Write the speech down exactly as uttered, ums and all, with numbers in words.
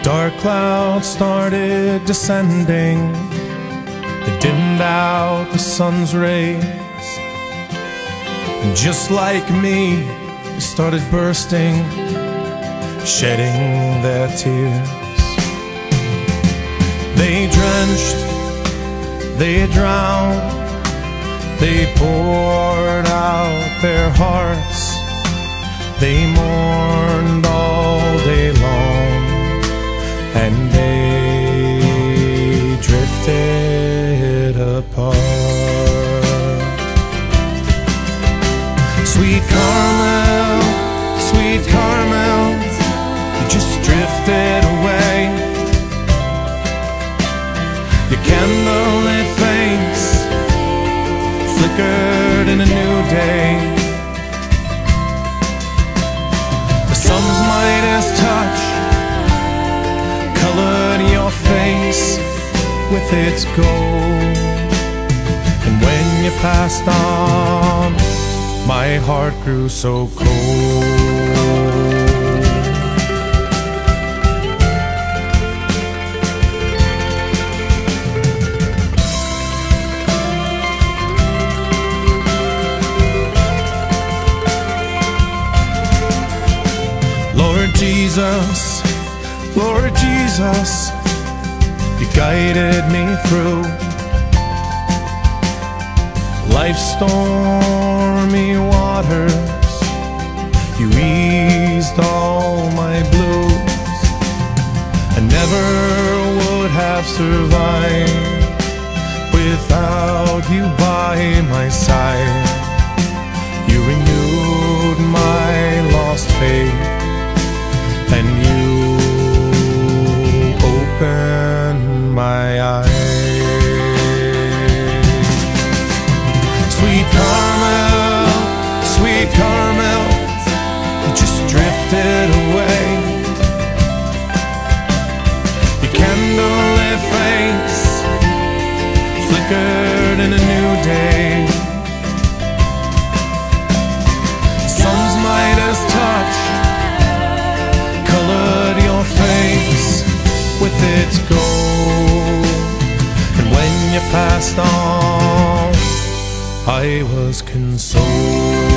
Dark clouds started descending. They dimmed out the sun's rays. And just like me, they started bursting, shedding their tears. They drenched, they drowned, they poured out their hearts. They mourned all day long, and they drifted apart. Sweet Carmel, sweet Carmel, you just drifted away. Your candlelit face flickered in a new day. The sun's Midas touch colored your face with its gold. And when you passed on, my heart grew so cold. Lord Jesus, Lord Jesus, you guided me through life's stormy waters. You eased all my blues. I never would have survived without you by my side. You renewed my lost faith, and you opened my eyes. Sweet Carmel, sweet Carmel, you just drifted away. Your candlelit face flickered in a new day. Sun's Midas touch colored your face with its gold. And when you passed on, I was consoled.